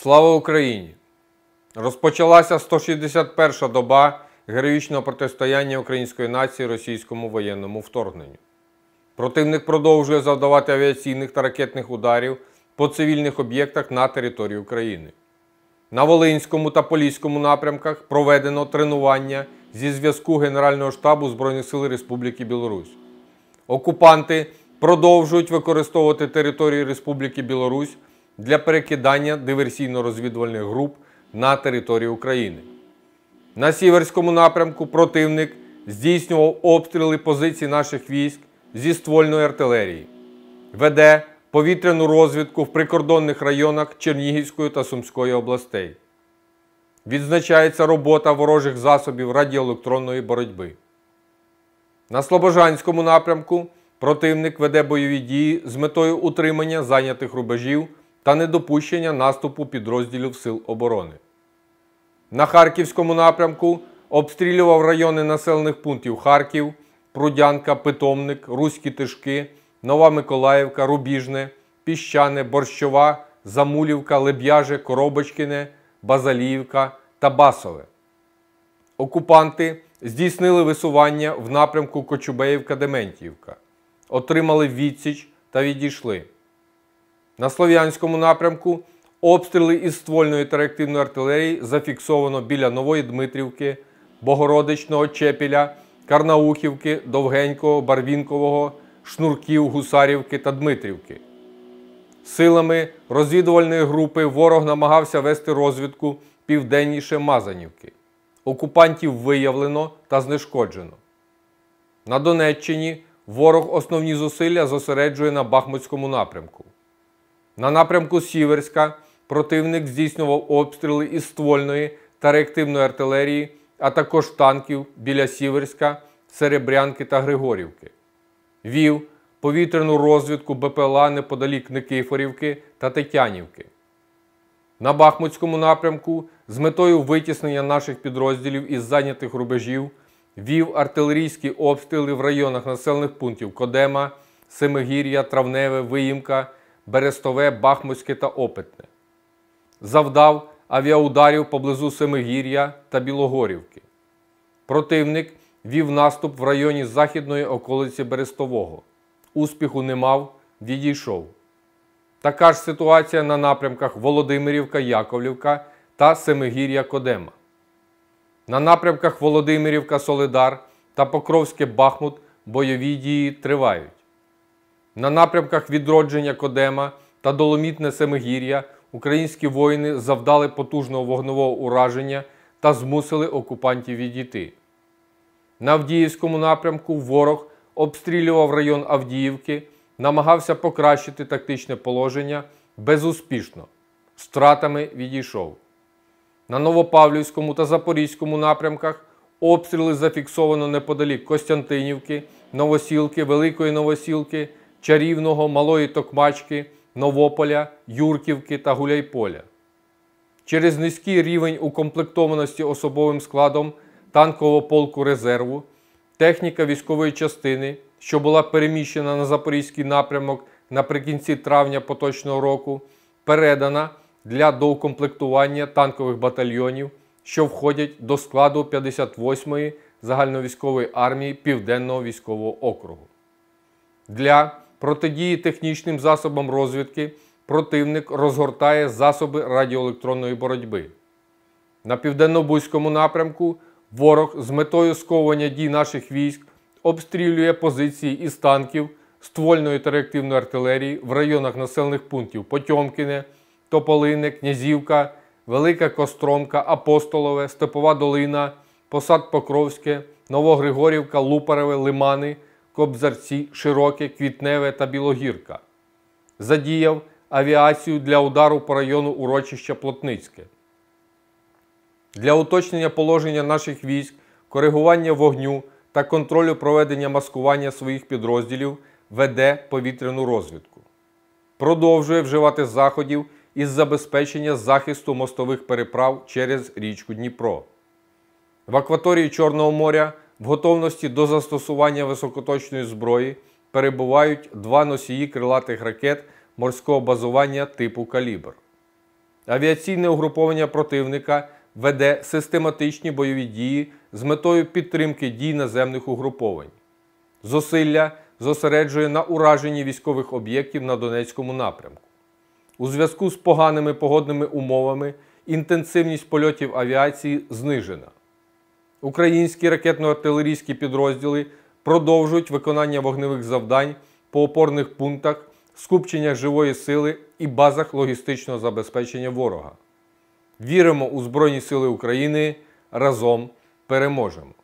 Слава Україні! Розпочалася 161-ша доба героїчного протистояння української нації російському воєнному вторгненню. Противник продовжує завдавати авіаційних та ракетних ударів по цивільних об'єктах на території України. На Волинському та Поліському напрямках проведено тренування зі зв'язку Генерального штабу Збройних сил Республіки Білорусь. Окупанти продовжують використовувати територію Республіки Білорусь для перекидання диверсійно-розвідувальних груп на територію України. На Сіверському напрямку противник здійснював обстріли позицій наших військ зі ствольної артилерії, веде повітряну розвідку в прикордонних районах Чернігівської та Сумської областей. Відзначається робота ворожих засобів радіоелектронної боротьби. На Слобожанському напрямку противник веде бойові дії з метою утримання зайнятих рубежів та недопущення наступу підрозділів Сил оборони. На Харківському напрямку обстрілював райони населених пунктів Харків, Прудянка, Питомник, Руські Тишки, Нова Миколаївка, Рубіжне, Піщане, Борщова, Замулівка, Леб'яже, Коробочкине, Базаліївка та Басове. Окупанти здійснили висування в напрямку Кочубеївка-Дементіївка, отримали відсіч та відійшли. На Слов'янському напрямку обстріли із ствольної та реактивної артилерії зафіксовано біля Нової Дмитрівки, Богородичного, Чепіля, Карнаухівки, Довгенького, Барвінкового, Шнурків, Гусарівки та Дмитрівки. Силами розвідувальної групи ворог намагався вести розвідку південніше Мазанівки. Окупантів виявлено та знешкоджено. На Донеччині ворог основні зусилля зосереджує на Бахмутському напрямку. На напрямку Сіверська противник здійснював обстріли із ствольної та реактивної артилерії, а також танків біля Сіверська, Серебрянки та Григорівки. Вів повітряну розвідку БПЛА неподалік Никифорівки та Тетянівки. На Бахмутському напрямку з метою витіснення наших підрозділів із зайнятих рубежів вів артилерійські обстріли в районах населених пунктів Кодема, Семигір'я, Травневе, Виїмка, Берестове, Бахмутське та Опитне. Завдав авіаударів поблизу Семигір'я та Білогорівки. Противник вів наступ в районі західної околиці Берестового. Успіху не мав, відійшов. Така ж ситуація на напрямках Володимирівка, Яковлівка та Семигір'я-Кодема. На напрямках Володимирівка, Солидар та Покровське-Бахмут бойові дії тривають. На напрямках Відродження, Кодема та Доломітне, Семигір'я українські воїни завдали потужного вогневого ураження та змусили окупантів відійти. На Авдіївському напрямку ворог обстрілював район Авдіївки, намагався покращити тактичне положення, безуспішно, з втратами відійшов. На Новопавлівському та Запорізькому напрямках обстріли зафіксовано неподалік Костянтинівки, Новосілки, Великої Новосілки, Чарівного, Малої Токмачки, Новополя, Юрківки та Гуляйполя. Через низький рівень укомплектованості особовим складом танкового полку резерву, техніка військової частини, що була переміщена на Запорізький напрямок наприкінці травня поточного року, передана для доукомплектування танкових батальйонів, що входять до складу 58-ї загальновійськової армії Південного військового округу. Для протидії технічним засобам розвідки противник розгортає засоби радіоелектронної боротьби. На Південно-Бузькому напрямку ворог з метою сковування дій наших військ обстрілює позиції із танків, ствольної та реактивної артилерії в районах населених пунктів Потьомкіне, Тополине, Князівка, Велика Костромка, Апостолове, Степова Долина, Посад Покровське, Новогригорівка, Лупареве, Лимани, Кобзарці, Широке, Квітневе та Білогірка. Задіяв авіацію для удару по району урочища Плотницьке. Для уточнення положення наших військ, коригування вогню та контролю проведення маскування своїх підрозділів веде повітряну розвідку. Продовжує вживати заходів із забезпечення захисту мостових переправ через річку Дніпро. В акваторії Чорного моря в готовності до застосування високоточної зброї перебувають 2 носії крилатих ракет морського базування типу «Калібр». Авіаційне угруповання противника веде систематичні бойові дії з метою підтримки дій наземних угруповань. Зусилля зосереджує на ураженні військових об'єктів на Донецькому напрямку. У зв'язку з поганими погодними умовами інтенсивність польотів авіації знижена. Українські ракетно-артилерійські підрозділи продовжують виконання вогневих завдань по опорних пунктах, скупченнях живої сили і базах логістичного забезпечення ворога. Віримо у Збройні Сили України. Разом переможемо!